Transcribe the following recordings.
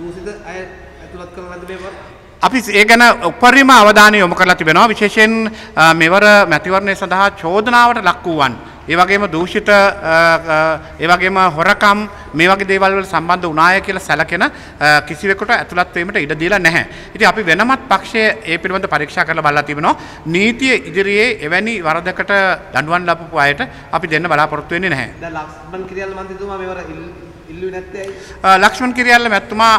දූෂිත අය ඇතුළත් කරලා නැද්ද මේක? අපි ඒ ගැන උපරිම අවධානය යොමු කරලා තිබෙනවා. විශේෂයෙන් මෙවර මැතිවරණය සඳහා චෝදනාවට ලක් වූවන්, ඒ වගේම දූෂිත, ඒ වගේම හොරකම් මේ වගේ දේවල් වල සම්බන්ධ වුණාය කියලා සැලකෙන කිසිවෙකුට ඇතුළත් වීමට ඉඩ දීලා නැහැ. ඉතින් අපි වෙනමත් පක්ෂයේ ඒ පිළිබඳ පරීක්ෂා කරලා බලලා තිබෙනවා. නීතිය ඉදිරියේ එවැනි වරදකට දඬුවම් ලබපු අයට අපි දෙන්න බලාපොරොත්තු වෙන්නේ නැහැ. දැන් ලක්ෂ්මන් කිරියල්ල මන්ත්‍රීතුමා මේවර ඉල්ලුවේ නැත්තේ ඇයි? ලක්ෂ්මන් කිරියල්ල මැතිතුමා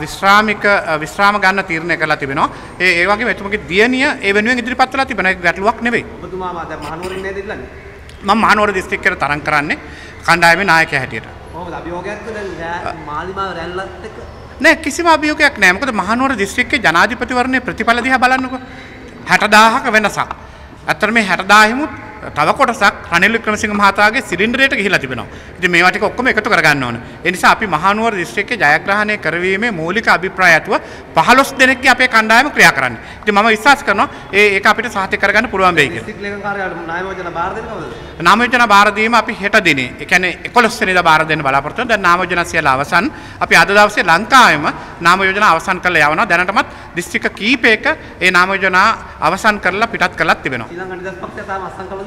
විශ්‍රාම ගන්න තීරණය කරලා තිබෙනවා. ඒ වගේම එතුමගේ දියණිය ඒ වෙනුවෙන් ඉදිරිපත් වෙලා තිබෙනවා. ඒක ගැටලුවක් නෙවෙයි. ඔබතුමා දැන් මහනුවරින් නේද ඉල්ලන්නේ? මම මහනුවර දිස්ත්‍රික්කයට තරම් කරන්නේ කණ්ඩායමේ නායකයා හැටියට. කොහොමද අභියෝගයක්ද දැන් මාලිමාව රැල්ලත් එක්ක? නෑ, කිසිම අභියෝගයක් නෑ. මොකද මහනුවර දිස්ත්‍රික්කයේ ජනාධිපතිවරණයේ ප්‍රතිඵල දිහා බලන්නකෝ. 60000ක වෙනසක්. අතර මේ 60000 තව කොටසක් රනිල් වික්‍රමසිංහ මහතාගේ සිලින්ඩරයට ගිහිලා තිබෙනවා. ඉතින් මේවා ටික ඔක්කොම එකතු කරගන්න ඕන. ඒ නිසා අපි මහනුවර දිස්ත්‍රික්කයේ ජයග්‍රහණය කරවීමේ මූලික අභිප්‍රාය ඇතුව 15 දෙනෙක්ගේ අපේ කණ්ඩායම ක්‍රියා කරන්නේ. ඉතින් මම විශ්වාස කරනවා ඒක අපිට සාහිත්‍ය කරගන්න පුළුවන් වෙයි කියලා. දිස්ත්‍රික් ලේකම් කාර්යාලයට නාම යෝජනා බාර දෙන්න කවදද? නාම යෝජනා බාර දීම අපි හෙට දිනේ, ඒ කියන්නේ 11 වෙනිදා බාර දෙන්න බලාපොරොත්තු වෙනවා. දැන් නාම යෝජනා සියල්ල අවසන්. අපි අද දවසේ ලංකාවෙම නාම යෝජනා අවසන් කරලා යවනවා. දැනටමත් දිස්ත්‍රික්ක කීපයක ඒ නාම යෝජනා අවසන් කරලා පිටත් කරලා තිබෙනවා. ශ්‍රී ලංකා නිදහස් පක්ෂය තාම අත්සන් කළද?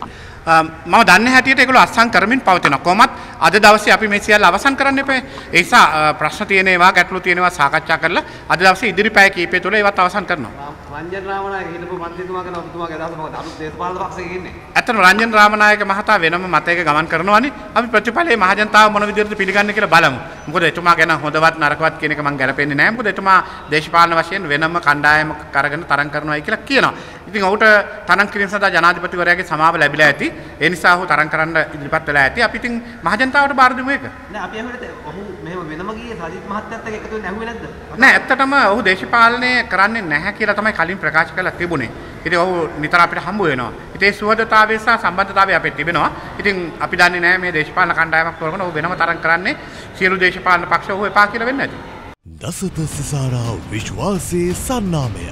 මම දන්නේ හැටියට ඒගොල්ලෝ අත්සන් කරමින් පවතිනවා. කොහොමත් අද දවසේ අපි මේ සියල්ල අවසන් කරන්න එපා. ඒ නිසා ප්‍රශ්න තියෙන ඒවා, ගැටලු තියෙන ඒවා සාකච්ඡා කරලා අද දවසේ ඉදිරි පැය කීපය තුළ ඒවත් අවසන් කරනවා. රංජන් රාමනායක හිටපු මන්ත්‍රීතුමා ගැන ඔබතුමාගේ අදහස මොකද? අලුත් දේශපාලන පක්ෂයක ඉන්නේ. ඇත්තටම රංජන් රාමනායක මහතා වෙනම මතයක ගමන් කරනවානේ. අපි ප්‍රතිඵලයේ මහජනතාව මොන විදිහටද පිළිගන්නේ කියලා බලමු. මොකද එතුමා ගැන හොඳවත් නරකවත් කියන එක මම ගැලපෙන්නේ නැහැ. මොකද එතුමා දේශපාලන වශයෙන් වෙනම කණ්ඩායමක් අරගෙන තරම් කරනවායි කියලා කියනවා. ඉතින් ඔහුට තරම් කිරීම සඳහා ජනාධිපතිවරයාගේ සමාව ලැබිලා ඇති. ඒ නිසා ඔහු තරම් කරන්න ඉදිරිපත් වෙලා ඇති. අපි ඉතින් මහජනතාවට බාර දෙමු ඒක. නෑ, අපි අහුවෙන්නේ ඔහු මෙහෙම වෙනම ගියේ සජිත් මහත්තයත් එක්ක එකතු වෙන්න ඇහුවේ නැද්ද? නෑ, ඇත්තටම ඔහු දේශපාලනය කරන්නේ නැහැ කියලා තමයි කලින් ප්‍රකාශ කරලා තිබුණේ. ඉතින් ඔහු නිතර අපිට හම්බ වෙනවා. ඉතින් ඒ සුහදතාවය සහ සම්බන්ධතාවය අපිට තිබෙනවා. ඉතින් අපි දන්නේ නැහැ මේ දේශපාලන කණ්ඩායමක් කරගෙන ඔහු වෙනම තරම් කරන්නේ සියලු දේශපාලන පක්ෂ ඔහු එපා කියලා වෙන්නේ නැති. දසත සිසාරා විශ්වාසයේ සන්නාමය.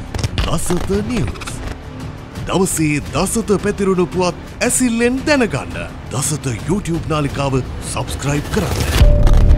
දසත නිවුස්. දවසේ දසත පැතිරුණු පුවත් ඇසිල්ලෙන් දැනගන්න. දසත YouTube නාලිකාව සබස්ක්‍රයිබ් කරන්න.